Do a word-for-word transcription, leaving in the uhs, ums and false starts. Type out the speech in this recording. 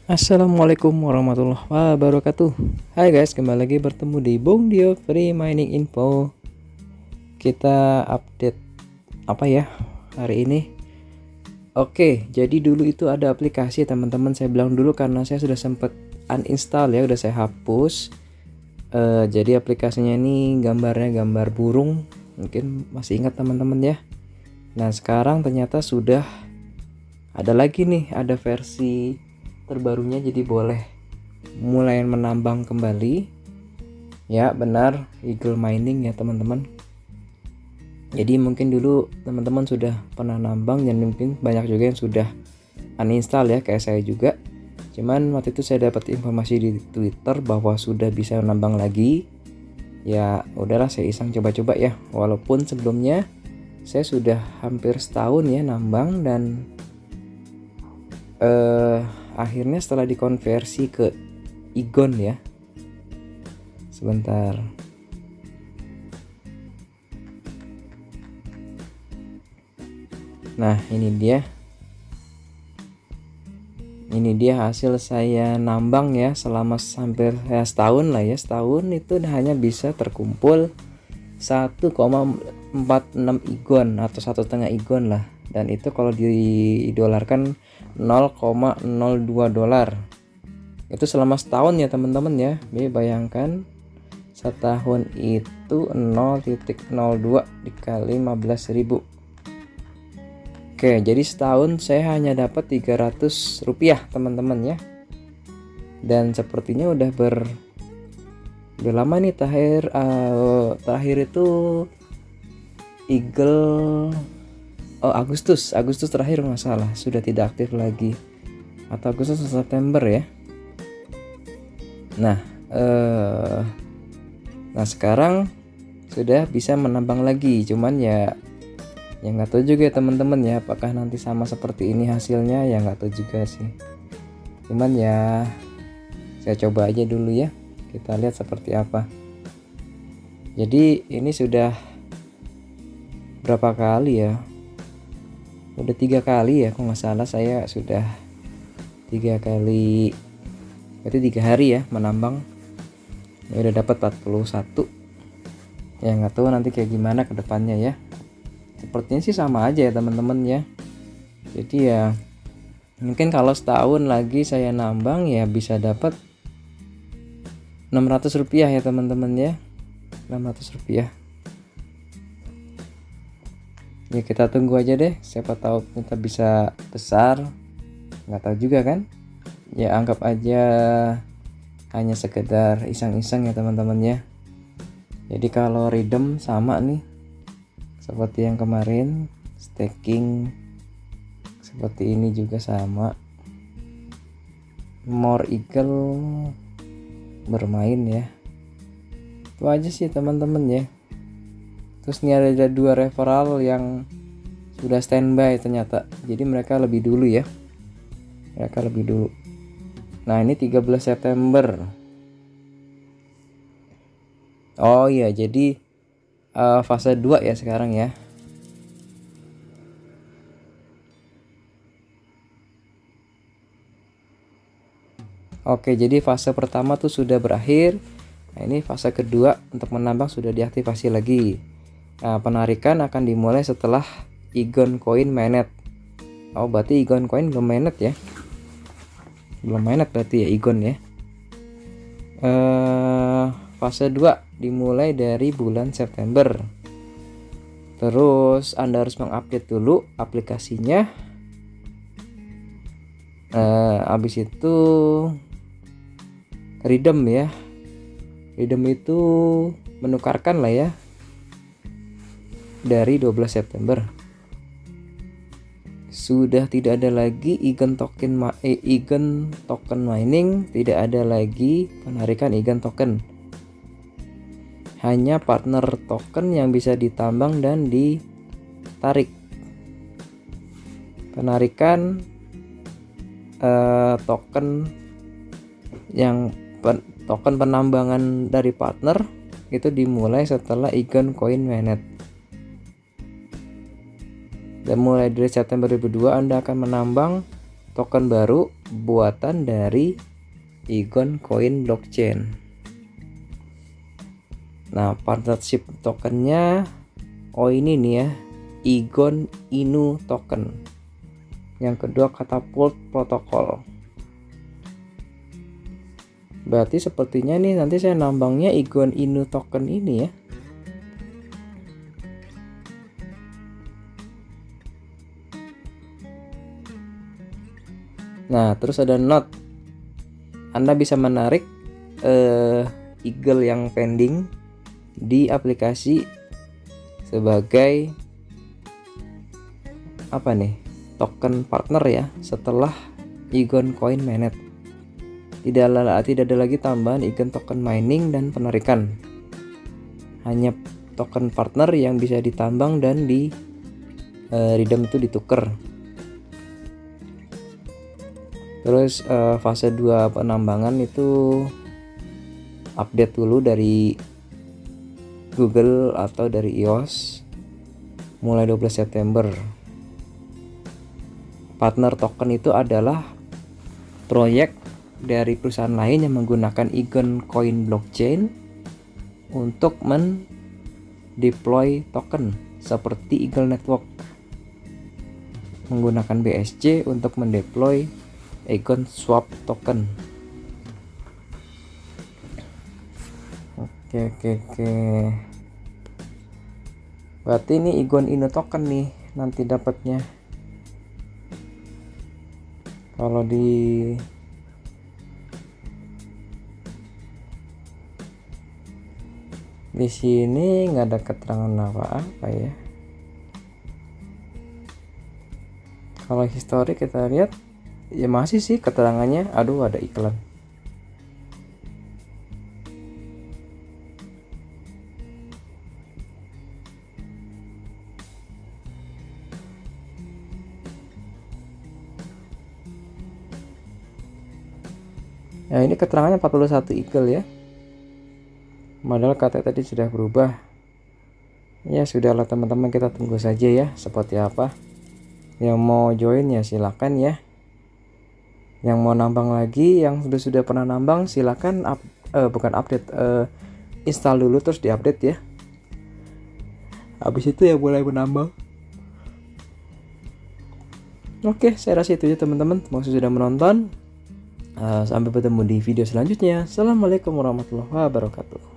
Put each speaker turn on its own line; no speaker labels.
Assalamualaikum warahmatullahi wabarakatuh. Hai guys, kembali lagi bertemu di Bung Dio Free Mining Info. Kita update apa ya hari ini? Oke, jadi dulu itu ada aplikasi teman-teman, saya bilang dulu karena saya sudah sempat uninstall ya, udah saya hapus. Uh, jadi aplikasinya ini gambarnya gambar burung, mungkin masih ingat teman-teman ya. Nah sekarang ternyata sudah ada lagi nih, ada versi terbarunya, jadi boleh mulai menambang kembali ya. Benar, Eagle Mining ya teman-teman. Jadi mungkin dulu teman-teman sudah pernah nambang dan mungkin banyak juga yang sudah uninstall ya, kayak saya juga. Cuman waktu itu saya dapat informasi di Twitter bahwa sudah bisa nambang lagi. Ya udahlah, saya iseng coba-coba ya. Walaupun sebelumnya saya sudah hampir setahun ya nambang, dan eh, akhirnya setelah dikonversi ke Igon ya. Sebentar. Nah, ini dia. Ini dia hasil saya nambang ya selama hampir ya setahun lah ya. Setahun itu hanya bisa terkumpul satu koma empat enam Igon atau satu setengah Igon lah. Dan itu kalau didolarkan nol koma nol dua dolar. Itu selama setahun ya teman-teman ya. Jadi bayangkan setahun itu nol koma nol dua dikali lima belas ribu. Oke, jadi setahun saya hanya dapat tiga ratus rupiah teman-teman ya. Dan sepertinya udah ber udah lama nih terakhir uh, terakhir itu Eagle oh Agustus Agustus terakhir nggak salah, sudah tidak aktif lagi, atau Agustus atau September ya. Nah uh, nah sekarang sudah bisa menambang lagi, cuman ya ya nggak tahu juga ya teman-teman ya, apakah nanti sama seperti ini hasilnya, ya nggak tahu juga sih. Cuman ya saya coba aja dulu ya, kita lihat seperti apa. Jadi ini sudah berapa kali ya, udah tiga kali ya kalau nggak salah, saya sudah tiga kali, berarti tiga hari ya menambang. Ya udah dapat empat puluh satu. Ya nggak tahu nanti kayak gimana ke depannya ya. Sepertinya sih sama aja ya teman-teman ya. Jadi ya mungkin kalau setahun lagi saya nambang ya bisa dapat enam ratus rupiah ya teman-teman ya. enam ratus rupiah. Ya kita tunggu aja deh, siapa tahu kita bisa besar. Nggak tahu juga kan. Ya anggap aja hanya sekedar iseng-iseng ya teman-teman ya. Jadi kalau redeem sama nih seperti yang kemarin, staking seperti ini juga sama. More Eagle bermain ya. Itu aja sih teman-teman ya. Terus ini ada dua referral yang sudah standby ternyata. Jadi mereka lebih dulu ya. Mereka lebih dulu. Nah, ini tiga belas September. Oh iya, jadi Uh, fase dua ya sekarang ya. Oke, jadi fase pertama tuh sudah berakhir. Nah, ini fase kedua untuk menambang sudah diaktifasi lagi. Nah, penarikan akan dimulai setelah Igon Coin mainnet. Oh, berarti Igon Coin belum mainnet ya. Belum mainnet berarti ya Igon ya. Uh, fase dua dimulai dari bulan September. Terus Anda harus mengupdate dulu aplikasinya. Nah, habis itu redeem ya. Redeem itu menukarkan lah ya dari dua belas September. Sudah tidak ada lagi Igon token eh, Igon token mining, tidak ada lagi penarikan Igon token. Hanya partner token yang bisa ditambang dan ditarik. Penarikan eh, token yang pen, token penambangan dari partner itu dimulai setelah Igon Coin mainnet. Dan mulai dari September dua ribu dua Anda akan menambang token baru buatan dari Igon Coin Blockchain. Nah, partnership tokennya, oh ini nih ya, Igon Inu token. Yang kedua Catapult Protocol. Berarti sepertinya nih nanti saya nambangnya Igon Inu token ini ya. Nah, terus ada note. Anda bisa menarik eh, Eagle yang pending di aplikasi sebagai apa nih? Token partner ya setelah Igon Coin Mainnet. Tidak ada, tidak ada lagi tambahan Igon token mining dan penarikan. Hanya token partner yang bisa ditambang dan di eh, redeem itu ditukar. Terus uh, fase dua penambangan itu update dulu dari Google atau dari iOS mulai dua belas September. Partner token itu adalah proyek dari perusahaan lain yang menggunakan Igon Coin Blockchain untuk mendeploy token seperti Eagle Network, menggunakan B S C untuk mendeploy Igon Swap token. Oke oke oke. Berarti ini Igon Inu token nih nanti dapatnya. Kalau di di sini nggak ada keterangan apa-apa ya. Kalau histori kita lihat ya masih sih keterangannya. Aduh, ada iklan. Nah, ini keterangannya empat puluh satu Eagle ya. Padahal katanya tadi sudah berubah. Ya sudahlah teman-teman, kita tunggu saja ya seperti apa. Yang mau join ya silakan ya. Yang mau nambang lagi, yang sudah sudah pernah nambang silakan up, uh, bukan update, uh, install dulu terus diupdate ya. Habis itu ya mulai menambang. Oke, saya rasa itu aja teman-teman. Terima kasih sudah menonton. Uh, sampai bertemu di video selanjutnya. Assalamualaikum warahmatullahi wabarakatuh.